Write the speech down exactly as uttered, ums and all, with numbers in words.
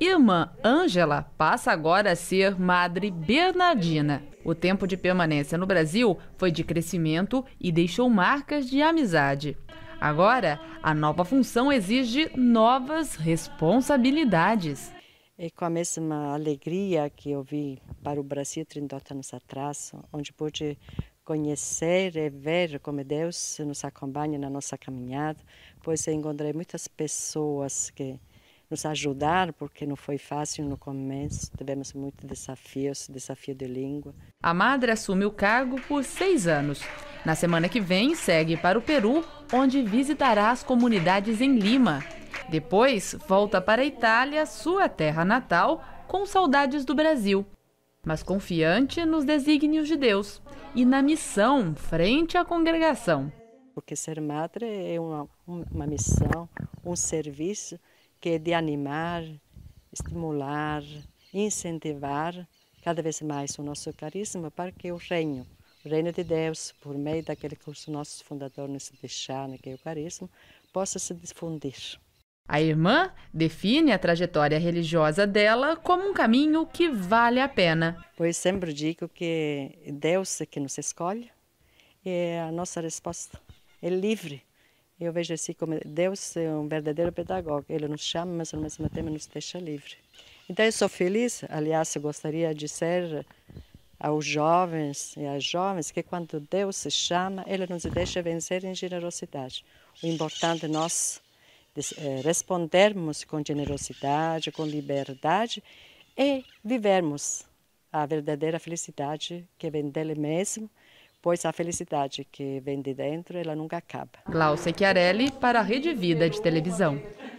Irmã Ângela passa agora a ser Madre Bernardina. O tempo de permanência no Brasil foi de crescimento e deixou marcas de amizade. Agora, a nova função exige novas responsabilidades. E com a mesma alegria que eu vim para o Brasil trinta anos atrás, onde pude conhecer e ver como Deus nos acompanha na nossa caminhada, pois encontrei muitas pessoas que nos ajudaram, porque não foi fácil no começo, tivemos muitos desafios, desafio de língua. A madre assume o cargo por seis anos. Na semana que vem, segue para o Peru, onde visitará as comunidades em Lima. Depois, volta para a Itália, sua terra natal, com saudades do Brasil, mas confiante nos desígnios de Deus e na missão frente à congregação. Porque ser madre é uma, uma missão, um serviço que é de animar, estimular, incentivar cada vez mais o nosso carisma para que o reino, o reino de Deus, por meio daquele que os nossos fundadores nos deixaram, que é o carisma, possa se difundir. A irmã define a trajetória religiosa dela como um caminho que vale a pena. Pois sempre digo que Deus é que nos escolhe e a nossa resposta é livre. Eu vejo assim como Deus é um verdadeiro pedagogo. Ele nos chama, mas ao mesmo tempo nos deixa livre. Então eu sou feliz, aliás, eu gostaria de dizer aos jovens e às jovens que quando Deus se chama, Ele nos deixa vencer em generosidade. O importante é nós respondermos com generosidade, com liberdade e vivermos a verdadeira felicidade que vem dele mesmo, pois a felicidade que vem de dentro, ela nunca acaba. Glaucia Chiarelli para a Rede Vida de Televisão.